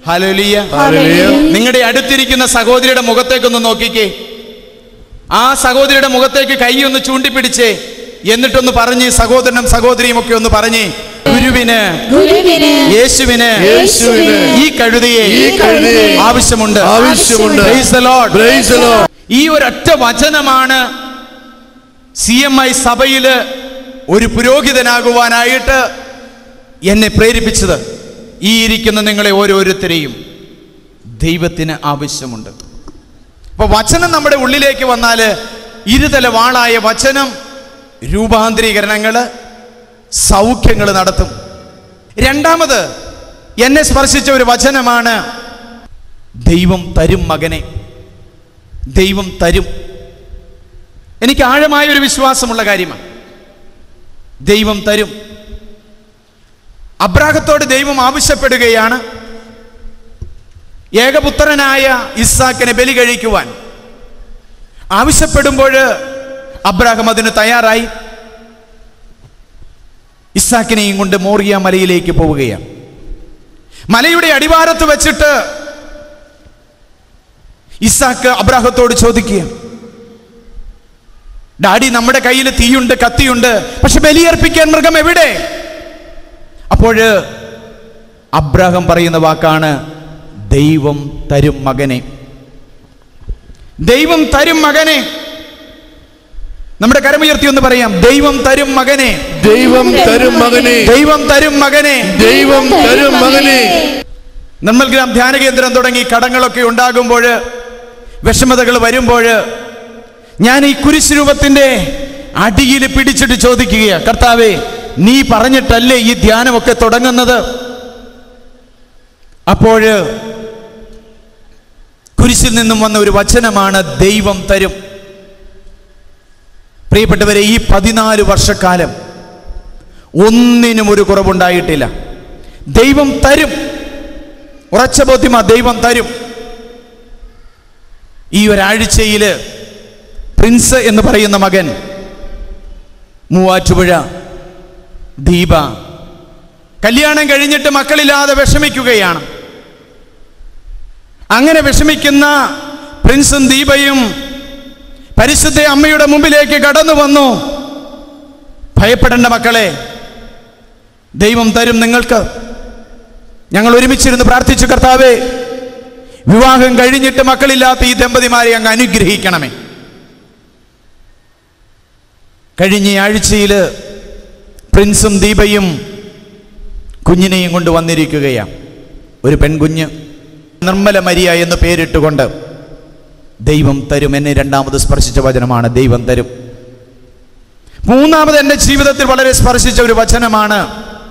Hallelujah. നിങ്ങളുടെ അടുത്തിരിക്കുന്ന സഹോദരിയുടെ മുഖത്തേക്കൊന്ന് നോക്കിക്കേ. ആ സഹോദരിയുടെ മുഖത്തേക്ക് കൈ ഒന്ന് ചൂണ്ടിപ്പിടിച്ചേ. എന്നിട്ടൊന്ന് പറഞ്ഞ്, സഹോദരനും സഹോദരിയും ഒക്കെ ഒന്ന് പറഞ്ഞ്, ഗുരുവിന് യേശുവിന് ഈ കഴുതയെ ആവശ്യമുണ്ട്. Praise the lord. ഈ ഒരൊറ്റ വചനമാണ് CMI സഭയില് ഒരു പുരോഹിതനാകുവാനായിട്ട് എന്നെ പ്രേരിപ്പിച്ചത്. ഈ ഇരിക്കുന്ന നിങ്ങളെ ഓരോരുത്തരെയും ദൈവത്തിന് ആവശ്യമുണ്ട്. അപ്പൊ വചനം നമ്മുടെ ഉള്ളിലേക്ക് വന്നാൽ ഇരുതല വാളായ വചനം രൂപാന്തരീകരണങ്ങള്, സൗഖ്യങ്ങൾ നടത്തും. രണ്ടാമത് എന്നെ സ്പർശിച്ച ഒരു വചനമാണ് ദൈവം തരും മകനെ. ദൈവം തരും. എനിക്ക് ആഴമായ ഒരു വിശ്വാസമുള്ള കാര്യമാണ്. ദൈവം തരും. അബ്രാഹത്തോട് ദൈവം ആവശ്യപ്പെടുകയാണ് ഏകപുത്രനായ ഇസ്ഹാക്കിനെ ബലി കഴിക്കുവാൻ. ആവശ്യപ്പെടുമ്പോൾ അബ്രാഹം അതിന് തയ്യാറായി. ഇസ്ഹാക്കിനെയും കൊണ്ട് മോറിയ മലയിലേക്ക് പോവുകയാണ്. മലയുടെ അടിവാരത്ത് വെച്ചിട്ട് ഇസ്ഹാക്ക് അബ്രാഹത്തോട് ചോദിക്കുക, ഡാഡി, നമ്മുടെ കയ്യിൽ തീയുണ്ട്, കത്തിയുണ്ട്, പക്ഷെ ബലിയർപ്പിക്കാൻ മൃഗം എവിടെ? അപ്പോൾ അബ്രാഹം പറയുന്ന വാക്കാണ് ദൈവം തരും മകനെ. ദൈവം തരും മകനെ. നമ്മുടെ കരമുയർത്തി ഒന്ന് പറയാം, ദൈവം തരും മകനെ. ദൈവം തരും മകനെ. ദൈവം തരും മകനെ. ദൈവം തരും മകനെ. നിർമ്മൽ ധ്യാന കേന്ദ്രം തുടങ്ങി കടങ്ങളൊക്കെ ഉണ്ടാകുമ്പോൾ, വിഷമതകൾ വരുമ്പോൾ, ഞാൻ ഈ കുരിശ് രൂപത്തിന്റെ അടിയിൽ പിടിച്ചിട്ട് ചോദിക്കുകയാണ്, കർത്താവേ, നീ പറഞ്ഞിട്ടല്ലേ ഈ ധ്യാനമൊക്കെ തുടങ്ങുന്നത്? അപ്പോൾ കുരിശിൽ നിന്നും വന്ന ഒരു വചനമാണ് ദൈവം തരും. പ്രിയപ്പെട്ടവരെ, ഈ 14 വർഷക്കാലം ഒന്നിനും ഒരു കുറവുണ്ടായിട്ടില്ല. ദൈവം തരും. ഉറച്ച ബോധ്യമാ, ദൈവം തരും. ഈ ഒരാഴ്ചയിൽ പ്രിൻസ് എന്ന് പറയുന്ന മകൻ മൂവാറ്റുപുഴ ദീപ കല്യാണം കഴിഞ്ഞിട്ട് മക്കളില്ലാതെ വിഷമിക്കുകയാണ്. അങ്ങനെ വിഷമിക്കുന്ന പ്രിൻസും ദീപയും പരിശുദ്ധ അമ്മയുടെ മുമ്പിലേക്ക് കടന്നു വന്നു. ഭയപ്പെടേണ്ട മക്കളെ, ദൈവം തരും നിങ്ങൾക്ക്. ഞങ്ങൾ ഒരുമിച്ചിരുന്ന് പ്രാർത്ഥിച്ചു, കർത്താവേ, വിവാഹം കഴിഞ്ഞിട്ട് മക്കളില്ലാത്ത ഈ ദമ്പതിമാരെ അങ്ങ് അനുഗ്രഹിക്കണമേ. കഴിഞ്ഞ ആഴ്ചയിൽ പ്രിൻസും ദീപയും കുഞ്ഞിനെയും കൊണ്ട് വന്നിരിക്കുകയാണ്. ഒരു പെൺകുഞ്ഞ്, നിർമ്മല മരിയ എന്ന് പേരിട്ടുകൊണ്ട്. ദൈവം തരും. എന്നെ രണ്ടാമത് സ്പർശിച്ച വചനമാണ് ദൈവം തരും. മൂന്നാമത് എൻ്റെ ജീവിതത്തിൽ വളരെ സ്പർശിച്ച ഒരു വചനമാണ്,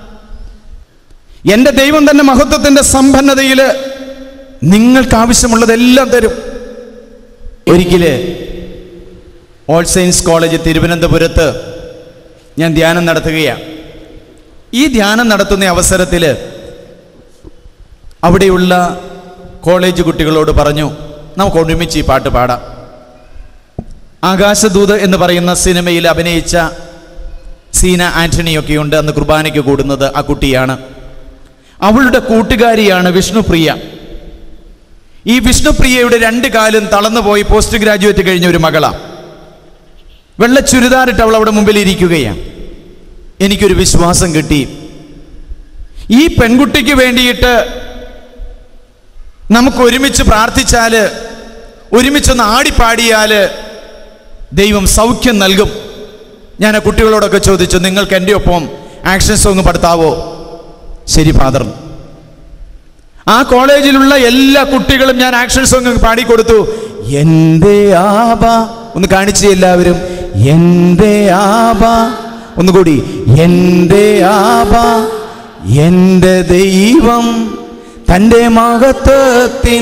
എൻ്റെ ദൈവം തന്നെ മഹത്വത്തിൻ്റെ സമ്പന്നതയിൽ നിങ്ങൾക്ക് ആവശ്യമുള്ളതെല്ലാം തരും. ഒരിക്കല് ഓൾ സയൻസ് കോളേജ് തിരുവനന്തപുരത്ത് ഞാൻ ധ്യാനം നടത്തുകയാണ്. ഈ ധ്യാനം നടത്തുന്ന അവസരത്തിൽ അവിടെയുള്ള കോളേജ് കുട്ടികളോട് പറഞ്ഞു, നമുക്ക് ഒരുമിച്ച് ഈ പാട്ട് പാടാം. ആകാശദൂത് എന്ന് പറയുന്ന സിനിമയിൽ അഭിനയിച്ച സീന ആന്റണിയൊക്കെയുണ്ട്. അന്ന് കുർബാനയ്ക്ക് കൂടുന്നത് ആ കുട്ടിയാണ്. അവളുടെ കൂട്ടുകാരിയാണ് വിഷ്ണുപ്രിയ. ഈ വിഷ്ണുപ്രിയയുടെ 2 കാലും തളർന്നുപോയി പോസ്റ്റ് ഗ്രാജുവേറ്റ് കഴിഞ്ഞ ഒരു മകളാണ്. വെള്ള ചുരിദാറിട്ട് അവൾ അവിടെ മുമ്പിൽ ഇരിക്കുകയാണ്. എനിക്കൊരു വിശ്വാസം കിട്ടി, ഈ പെൺകുട്ടിക്ക് വേണ്ടിയിട്ട് നമുക്ക് ഒരുമിച്ച് പ്രാർത്ഥിച്ചാൽ, ഒരുമിച്ചൊന്ന് ആടിപ്പാടിയാൽ ദൈവം സൗഖ്യം നൽകും. ഞാൻ ആ കുട്ടികളോടൊക്കെ ചോദിച്ചു, നിങ്ങൾക്ക് എൻ്റെ ഒപ്പം ആക്ഷൻ സോങ് പഠിത്താവോ? ശരി ഫാദർ. ആ കോളേജിലുള്ള എല്ലാ കുട്ടികളും ഞാൻ ആക്ഷൻ സോങ് പാടിക്കൊടുത്തു. എൻ്റെ ആബ ഒന്ന് കാണിച്ചു എല്ലാവരും. എൻ്റെ ആബ ഒന്നുകൂടി. എൻ്റെ ആബ, എൻ്റെ ദൈവം തൻ്റെ മഹത്വത്തിൻ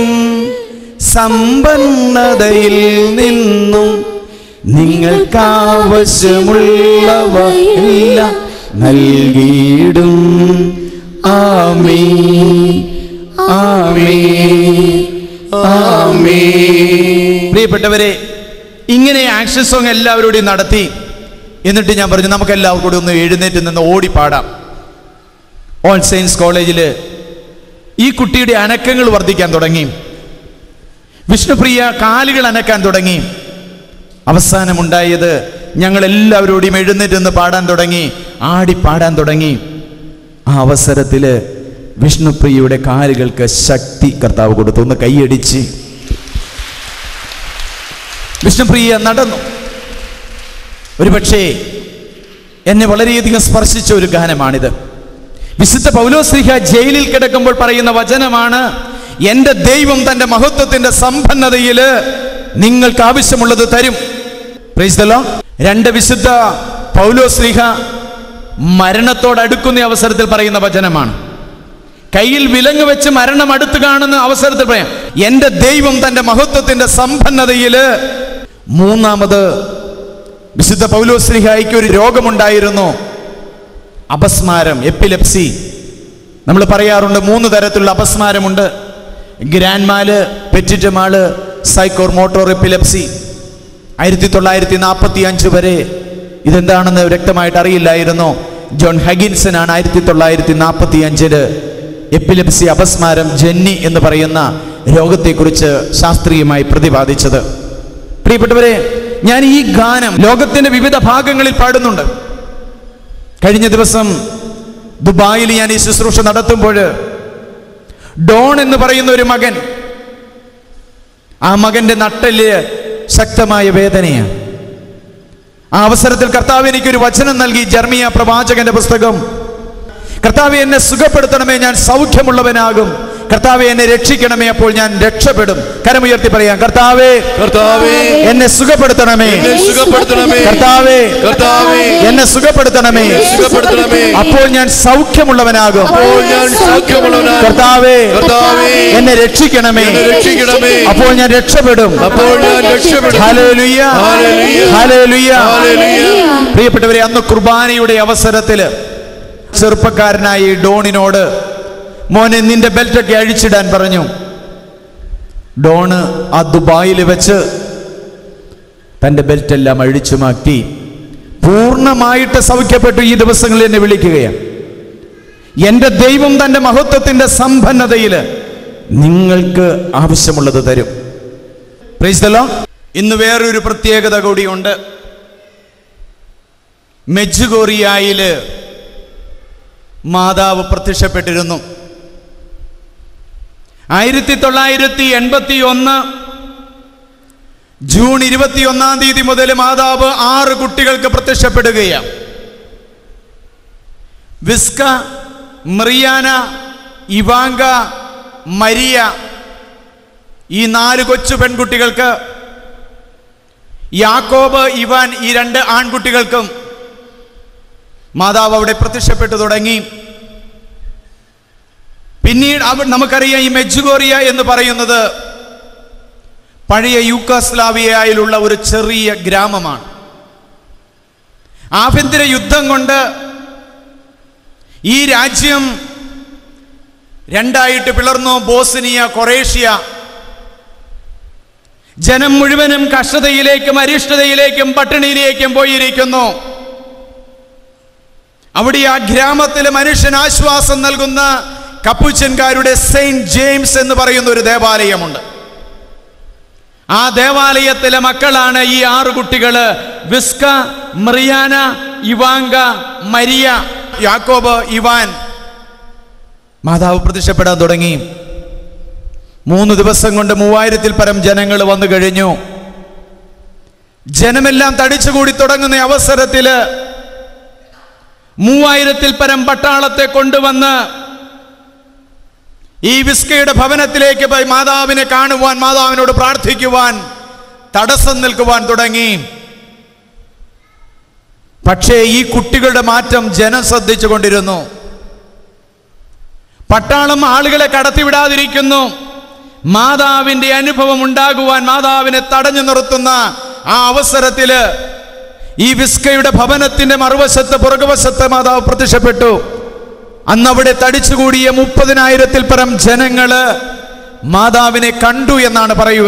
സമ്പന്നതയിൽ നിന്നും നിങ്ങൾക്കാവശ്യമുള്ളവ എല്ലാം നൽകിയിടും. ആമേൻ, ആമേൻ, ആമേൻ. പ്രിയപ്പെട്ടവരെ, ഇങ്ങനെ ആക്ഷൻ സോങ് എല്ലാവരോടും നടത്തി. എന്നിട്ട് ഞാൻ പറഞ്ഞു, നമുക്ക് എല്ലാവർക്കും കൂടി ഒന്ന് എഴുന്നേറ്റ് നിന്ന് ഓടിപ്പാടാം. ഓൾ സയൻസ് കോളേജിൽ ഈ കുട്ടിയുടെ അനക്കങ്ങൾ വർദ്ധിക്കാൻ തുടങ്ങി. വിഷ്ണുപ്രിയ കാലുകൾ അനക്കാൻ തുടങ്ങി. അവസാനമുണ്ടായത് ഞങ്ങൾ എല്ലാവരോടും എഴുന്നേറ്റ് പാടാൻ തുടങ്ങി, ആടി പാടാൻ തുടങ്ങി. ആ അവസരത്തില് വിഷ്ണുപ്രിയയുടെ കാലുകൾക്ക് ശക്തി കർത്താവ് കൊടുത്തു. ഒന്ന് കൈയടിച്ച് വിഷ്ണുപ്രിയ നടന്നു. ഒരുപക്ഷേ എന്നെ വളരെയധികം സ്പർശിച്ച ഒരു ഗാനമാണിത്. വിശുദ്ധ പൗലോസ്ലീഹ ജയിലിൽ കിടക്കുമ്പോൾ പറയുന്ന വചനമാണ്, എന്റെ ദൈവം തന്റെ മഹത്വത്തിന്റെ സമ്പന്നതയില് നിങ്ങൾക്ക് ആവശ്യമുള്ളത് തരും. Praise the lord. രണ്ട് വിശുദ്ധ പൗലോസ്ലീഹ മരണത്തോടടുക്കുന്ന അവസരത്തിൽ പറയുന്ന വചനമാണ്. കയ്യിൽ വിലങ്ങ് വെച്ച് മരണം അടുത്ത് കാണുന്ന അവസരത്തിൽ പറയാം, എന്റെ ദൈവം തന്റെ മഹത്വത്തിന്റെ സമ്പന്നതയില്. മൂന്നാമത് വിശുദ്ധ പൗലോസ്ലീഹായ്ക്ക് ഒരു രോഗമുണ്ടായിരുന്നു, അപസ്മാരം, എപ്പിലെപ്സി. നമ്മൾ പറയാറുണ്ട് 3 തരത്തിലുള്ള അപസ്മാരമുണ്ട്: grand mal, petit mal, psychomotor epilepsy. 1945 വരെ ഇതെന്താണെന്ന് വ്യക്തമായിട്ട് അറിയില്ലായിരുന്നു. ജോൺ ഹഗിൻസനാണ് 1945 എപ്പിലെപ്സി, അപസ്മാരം, ജന്നി എന്ന് പറയുന്ന രോഗത്തെക്കുറിച്ച് ശാസ്ത്രീയമായി പ്രതിപാദിച്ചത്. പ്രിയപ്പെട്ടവരെ, ഞാൻ ഈ ഗാനം ലോകത്തിന്റെ വിവിധ ഭാഗങ്ങളിൽ പാടുന്നുണ്ട്. കഴിഞ്ഞ ദിവസം ദുബായിൽ ഞാൻ ഈ ശുശ്രൂഷ നടത്തുമ്പോൾ ഡോൺ എന്ന് പറയുന്ന ഒരു മകൻ, ആ മകന്റെ നട്ടല് ശക്തമായ വേദനയാണ്. ആ അവസരത്തിൽ കർത്താവ് എനിക്കൊരു വചനം നൽകി. ജെറമിയ പ്രവാചകന്റെ പുസ്തകം. കർത്താവേ, എന്നെ സുഖപ്പെടുത്തണമേ, ഞാൻ സൗഖ്യമുള്ളവനാകും. കർത്താവേ, എന്നെ രക്ഷിക്കണമേ, അപ്പോൾ ഞാൻ രക്ഷപ്പെടും. കരമുയർത്തി പറയാം, കർത്താവേ, കർത്താവേ, എന്നെ സുഖപ്പെടുത്തണമേ, കർത്താവേ, കർത്താവേ, എന്നെ സുഖപ്പെടുത്തണമേ, അപ്പോൾ ഞാൻ സൗഖ്യമുള്ളവനാകും. കർത്താവേ, കർത്താവേ, എന്നെ രക്ഷിക്കണമേ, അപ്പോൾ ഞാൻ രക്ഷപ്പെടും. Hallelujah, hallelujah. പ്രിയപ്പെട്ടവരെ, അന്ന് കുർബാനയുടെ അവസരത്തില് ചെറുപ്പക്കാരനായി ഡോണിനോട്, മോനെ, നിന്റെ ബെൽറ്റൊക്കെ അഴിച്ചിടാൻ പറഞ്ഞു. ഡോണ് ആ ദുബായിൽ വെച്ച് തൻ്റെ ബെൽറ്റെല്ലാം അഴിച്ചു മാറ്റി പൂർണ്ണമായിട്ട് സൗഖ്യപ്പെട്ടു. ഈ ദിവസങ്ങളിൽ എന്നെ വിളിക്കുകയാണ്. എൻ്റെ ദൈവം തൻ്റെ മഹത്വത്തിൻ്റെ സമ്പന്നതയിൽ നിങ്ങൾക്ക് ആവശ്യമുള്ളത് തരും. Praise the lord. ഇന്ന് വേറൊരു പ്രത്യേകത കൂടിയുണ്ട്. മെഡ്ജുഗോറിയയില് മാതാവ് പ്രത്യക്ഷപ്പെട്ടിരുന്നു. 1981 ജൂൺ 21 മുതൽ മാതാവ് 6 കുട്ടികൾക്ക് പ്രത്യക്ഷപ്പെടുകയാണ്. വിസ്ക, മറിയാന, ഇവാങ്ക, മരിയ, ഈ 4 കൊച്ചു പെൺകുട്ടികൾക്ക്, യാക്കോബ്, ഇവാൻ, ഈ 2 ആൺകുട്ടികൾക്കും മാതാവ് അവിടെ പ്രത്യക്ഷപ്പെട്ടു തുടങ്ങി. പിന്നീട് നമുക്കറിയാം, ഈ മെഡ്ജുഗോറിയ എന്ന് പറയുന്നത് പഴയ യൂഗോസ്ലാവിയയിലുള്ള ഒരു ചെറിയ ഗ്രാമമാണ്. ആഭ്യന്തര യുദ്ധം കൊണ്ട് ഈ രാജ്യം 2 പിളർന്നു. Bosnia, Croatia. ജനം മുഴുവനും കഷ്ടതയിലേക്കും അരിഷ്ടതയിലേക്കും പട്ടിണിയിലേക്കും പോയിരിക്കുന്നു. അവിടെ ആ ഗ്രാമത്തിലെ മനുഷ്യന് ആശ്വാസം നൽകുന്ന കപ്പുച്ചൻകാരുടെ സെയിന്റ് ജെയിംസ് എന്ന് പറയുന്ന ഒരു ദേവാലയമുണ്ട്. ആ ദേവാലയത്തിലെ മക്കളാണ് ഈ 6 കുട്ടികള്: വിസ്ക, മറിയാന, ഇവാങ്ക, മരിയ, യാക്കോബ്, ഇവാൻ. മാതാവ് പ്രത്യക്ഷപ്പെടാൻ തുടങ്ങി. 3 ദിവസം കൊണ്ട് 3000-ൽ പരം ജനങ്ങൾ വന്നു കഴിഞ്ഞു. ജനമെല്ലാം തടിച്ചുകൂടി തുടങ്ങുന്ന അവസരത്തില് 3000-ൽ പരം പട്ടാളത്തെ കൊണ്ടുവന്ന് ഈ വിസ്കയുടെ ഭവനത്തിലേക്ക് പോയി മാതാവിനെ കാണുവാൻ, മാതാവിനോട് പ്രാർത്ഥിക്കുവാൻ, തടസ്സം നിൽക്കുവാൻ തുടങ്ങി. പക്ഷേ ഈ കുട്ടികളുടെ മാറ്റം ജനം ശ്രദ്ധിച്ചു കൊണ്ടിരുന്നു. പട്ടാളം ആളുകളെ കടത്തിവിടാതിരിക്കുന്നു. മാതാവിന്റെ അനുഭവം ഉണ്ടാകുവാൻ മാതാവിനെ തടഞ്ഞു നിർത്തുന്ന ആ അവസരത്തില് ഈ വിസ്കയുടെ ഭവനത്തിന്റെ മറുവശത്ത്, പുറകുവശത്ത് മാതാവ് പ്രത്യക്ഷപ്പെട്ടു. അന്നവിടെ തടിച്ചുകൂടിയ 30,000-ൽ പരം ജനങ്ങള് മാതാവിനെ കണ്ടു എന്നാണ് പറയുക.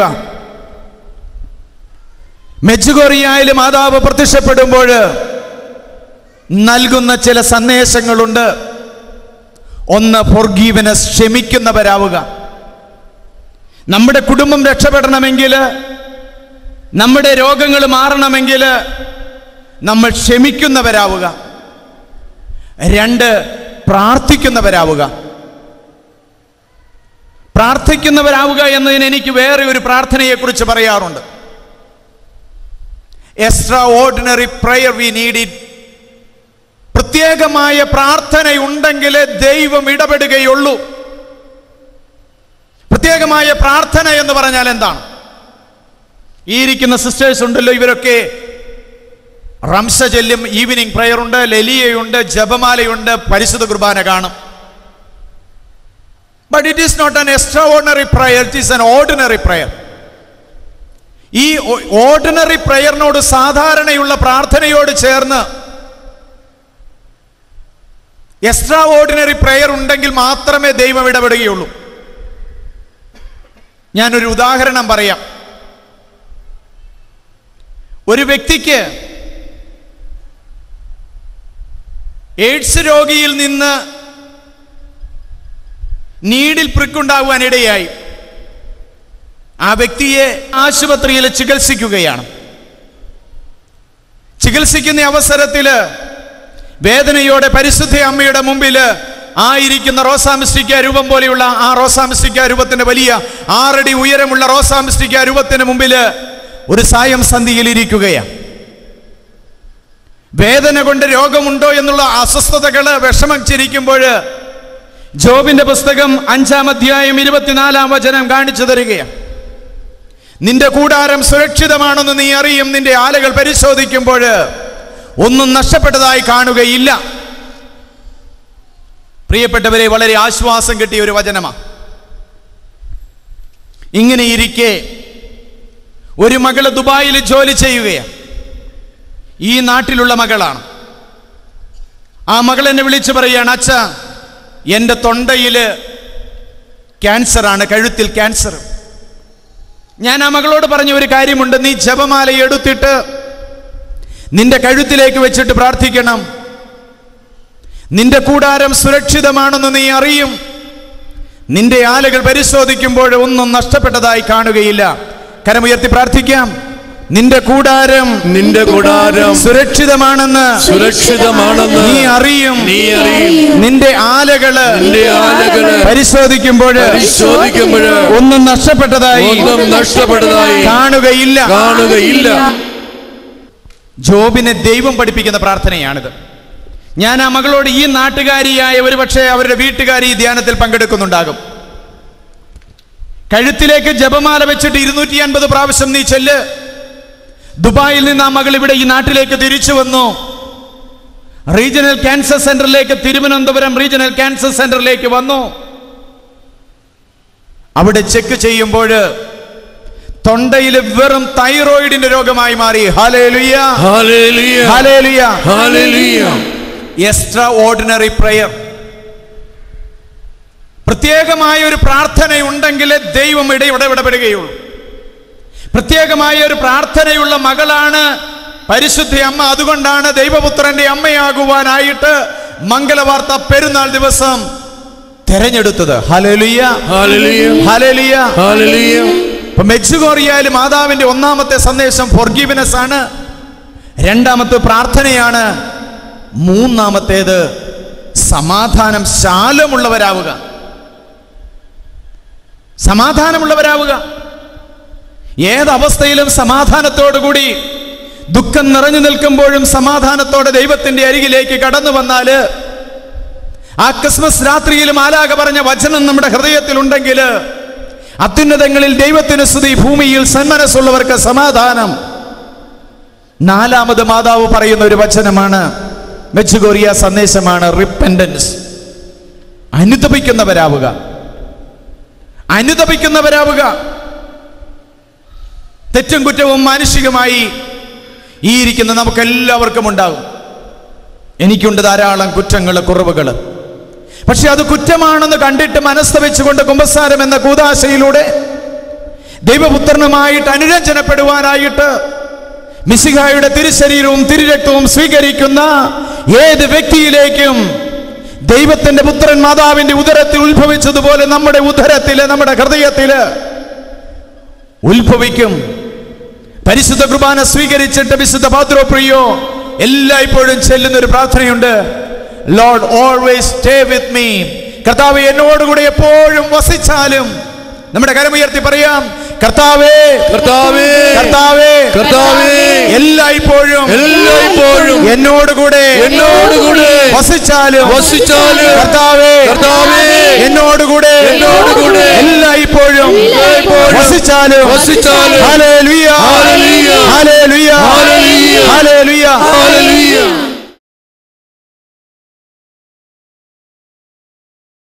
മെഡ്ജുഗോറിയയിൽ മാതാവ് പ്രത്യക്ഷപ്പെടുമ്പോൾ നൽകുന്ന ചില സന്ദേശങ്ങളുണ്ട്. ഒന്ന്, ഫോർഗീവ്നെസ്, ക്ഷമിക്കുന്നവരാവുക. നമ്മുടെ കുടുംബം രക്ഷപ്പെടണമെങ്കിൽ, നമ്മുടെ രോഗങ്ങൾ മാറണമെങ്കിൽ നമ്മൾ ക്ഷമിക്കുന്നവരാവുക. 2, പ്രാർത്ഥിക്കുന്നവരാവുക. പ്രാർത്ഥിക്കുന്നവരാവുക എന്നതിന് എനിക്ക് വേറെ ഒരു പ്രാർത്ഥനയെക്കുറിച്ച് പറയാറുണ്ട്. Extraordinary prayer we need it. പ്രത്യേകമായ പ്രാർത്ഥനയുണ്ടെങ്കിലേ ദൈവം ഇടപെടുകയുള്ളൂ. പ്രത്യേകമായ പ്രാർത്ഥന എന്ന് പറഞ്ഞാൽ എന്താണ്? ഈ ഇരിക്കുന്ന സിസ്റ്റേഴ്സ് ഉണ്ടല്ലോ, ഇവരൊക്കെ റംസ ചൊല്ലും, ഈവനിങ് പ്രയർ ഉണ്ട്, ലലിയയുണ്ട്, ജപമാലയുണ്ട്, പരിശുദ്ധ കുർബാന കാണും. But it is not an extraordinary prayer, it is an ordinary prayer. ഈ ഓർഡിനറി പ്രയറിനോട്, സാധാരണയുള്ള പ്രാർത്ഥനയോട് ചേർന്ന് എക്സ്ട്രാ ഓർഡിനറി പ്രയർ ഉണ്ടെങ്കിൽ മാത്രമേ ദൈവം ഇടപെടുകയുള്ളൂ. ഞാനൊരു ഉദാഹരണം പറയാം. ഒരു വ്യക്തിക്ക് എയ്ഡ്സ് രോഗിയിൽ നിന്ന് നീഡിൽ പ്രിക്കുണ്ടാകുവാൻ ഇടയായി. ആ വ്യക്തിയെ ആശുപത്രിയിൽ ചികിത്സിക്കുകയാണ്. ചികിത്സിക്കുന്ന അവസരത്തിൽ വേദനയോടെ പരിശുദ്ധ അമ്മയുടെ മുമ്പിൽ ആയിരിക്കുന്ന റോസാമിസ്റ്റിക്ക രൂപം പോലെയുള്ള ആ റോസാമിസ്റ്റിക്ക രൂപത്തിന്റെ വലിയ 6 അടി ഉയരമുള്ള റോസാമിസ്റ്റിക്ക രൂപത്തിന് മുമ്പിൽ ഒരു സായം സന്ധിയിൽ ഇരിക്കുകയാണ്. വേദന കൊണ്ട് രോഗമുണ്ടോ എന്നുള്ള അസ്വസ്ഥതകള് വിഷമം ചിരിക്കുമ്പോൾ ജോബിന്റെ പുസ്തകം 5-ാം അധ്യായം 24-ാം വചനം കാണിച്ചു തരികയാണ്. നിന്റെ കൂടാരം സുരക്ഷിതമാണെന്ന് നീ അറിയും, നിന്റെ ആലകൾ പരിശോധിക്കുമ്പോൾ ഒന്നും നഷ്ടപ്പെട്ടതായി കാണുകയില്ല. പ്രിയപ്പെട്ടവരെ, വളരെ ആശ്വാസം കിട്ടിയ ഒരു വചനമാണ്. ഇങ്ങനെ ഇരിക്കെ ഒരു മകള് ദുബായിൽ ജോലി ചെയ്യുകയാണ്. ഈ നാട്ടിലുള്ള മകളാണ്. ആ മകൾ എന്നെ വിളിച്ചു പറയുകയാണ്, അച്ഛാ, എൻ്റെ തൊണ്ടയിൽ ക്യാൻസറാണ്, കഴുത്തിൽ ക്യാൻസർ. ഞാൻ ആ മകളോട് പറഞ്ഞ ഒരു കാര്യമുണ്ട്, നീ ജപമാല എടുത്തിട്ട് നിന്റെ കഴുത്തിലേക്ക് വെച്ചിട്ട് പ്രാർത്ഥിക്കണം. നിന്റെ കൂടാരം സുരക്ഷിതമാണെന്ന് നീ അറിയും, നിന്റെ ആലകൾ പരിശോധിക്കുമ്പോൾ ഒന്നും നഷ്ടപ്പെട്ടതായി കാണുകയില്ല. കരമുയർത്തി പ്രാർത്ഥിക്കാം. നിന്റെ കൂടാരം സുരക്ഷിതമാണെന്ന് നീ അറിയും, നിന്റെ ആലകള് പരിശോധിക്കുമ്പോൾ ഒന്നും നഷ്ടപ്പെട്ടതായി കാണുകയില്ല. ജോബിനെ ദൈവം പഠിപ്പിക്കുന്ന പ്രാർത്ഥനയാണിത്. ഞാൻ ആ മകളോട്, ഈ നാട്ടുകാരിയായ ഒരുപക്ഷെ അവരുടെ വീട്ടുകാർ ഈ ധ്യാനത്തിൽ പങ്കെടുക്കുന്നുണ്ടാകും, കഴുത്തിലേക്ക് ജപമാല വെച്ചിട്ട് 250 പ്രാവശ്യം നീ ചെല്ല്. ദുബായിൽ നിന്ന് ആ മകൾ ഇവിടെ ഈ നാട്ടിലേക്ക് തിരിച്ചു വന്നു. റീജിയണൽ ക്യാൻസർ സെന്ററിലേക്ക്, തിരുവനന്തപുരം റീജിയണൽ ക്യാൻസർ സെന്ററിലേക്ക് വന്നു. അവിടെ ചെക്ക് ചെയ്യുമ്പോൾ തൊണ്ടയിൽ വെറും തൈറോയിഡിന്റെ രോഗമായി മാറി. Hallelujah, hallelujah, hallelujah, hallelujah. Extraordinary prayer, പ്രത്യേകമായ ഒരു പ്രാർത്ഥനയുണ്ടെങ്കിലേ ദൈവം ഇടപെടുകയുള്ളൂ. പ്രത്യേകമായ ഒരു പ്രാർത്ഥനയുള്ള മകളാണ് പരിശുദ്ധ അമ്മ. അതുകൊണ്ടാണ് ദൈവപുത്രന്റെ അമ്മയാകുവാനായിട്ട് മംഗളവാർത്ത പെരുന്നാൾ ദിവസം തെരഞ്ഞെടുത്തത്. Hallelujah, hallelujah, hallelujah, hallelujah. ഇപ്പൊ മെക്സിക്കോറിയയിലെ മാതാവിന്റെ 1-ാമത്തെ സന്ദേശം ഫോർഗീവ്നെസ് ആണ്, 2-ാമത്തെ പ്രാർത്ഥനയാണ്, 3-ാമത്തേത് സമാധാനം, ശാലമുള്ളവരാവുക. സമാധാനമുള്ളവരാവുക. ഏതവസ്ഥയിലും സമാധാനത്തോടുകൂടി, ദുഃഖം നിറഞ്ഞു നിൽക്കുമ്പോഴും സമാധാനത്തോടെ ദൈവത്തിന്റെ അരികിലേക്ക് കടന്നു വന്നാല്, ആ ക്രിസ്മസ് രാത്രിയിൽ മാലാഖ പറഞ്ഞ വചനം നമ്മുടെ ഹൃദയത്തിലുണ്ടെങ്കിൽ, അത്യുന്നതങ്ങളിൽ ദൈവത്തിന് സ്തുതി, ഭൂമിയിൽ സന്മനസ്സുള്ളവർക്ക് സമാധാനം. 4-ാമത് മാതാവ് പറയുന്ന ഒരു വചനമാണ്, മെക്സിക്കോറിയ സന്ദേശമാണ്, റിപ്പന്റൻസ്. അനുതപിക്കുന്നവരാവുക, അനുതപിക്കുന്നവരാവുക. തെറ്റും കുറ്റവും മാനുഷികമായി ഈ ഇരിക്കുന്ന നമുക്കെല്ലാവർക്കും ഉണ്ടാകും. എനിക്കുണ്ട് ധാരാളം കുറ്റങ്ങൾ, കുറവുകൾ. പക്ഷെ അത് കുറ്റമാണെന്ന് കണ്ടിട്ട് മനസ്തപിച്ചുകൊണ്ട് കുമ്പസാരം എന്ന കൂദാശയിലൂടെ ദൈവപുത്രനുമായിട്ട് അനുരഞ്ജനപ്പെടുവാനായിട്ട് മിശിഹായുടെ തിരുശരീരവും തിരുരക്തവും സ്വീകരിക്കുന്ന ഏത് വ്യക്തിയിലേക്കും ദൈവത്തിന്റെ പുത്രൻ മാതാവിന്റെ ഉദരത്തിൽ ഉത്ഭവിച്ചതുപോലെ നമ്മുടെ ഉദരത്തില്, നമ്മുടെ ഹൃദയത്തില് ഉത്ഭവിക്കും. പരിശുദ്ധ കുർബാന സ്വീകരിച്ചിട്ട് വിശുദ്ധ പാത്രോപ്രിയോ എല്ലായ്പ്പോഴും ചെല്ലുന്നൊരു പ്രാർത്ഥനയുണ്ട്. Lord always stay with me. കർത്താവേ എന്നോടുകൂടെ എപ്പോഴും വസിച്ചാലും. നമ്മുടെ കരമുയർത്തി പറയാം, കർത്താവേ കർത്താവേ കർത്താവേ കർത്താവേ എല്ലായ്പ്പോഴും എല്ലായ്പ്പോഴും എന്നോടുകൂടെ എന്നോടുകൂടെ വസിച്ചാലും വസിച്ചാലും. കർത്താവേ കർത്താവേ എന്നോടുകൂടെ എന്നോടുകൂടെ എല്ലായ്പ്പോഴും വസിച്ചാലും വസിച്ചാലും. ഹല്ലേലൂയ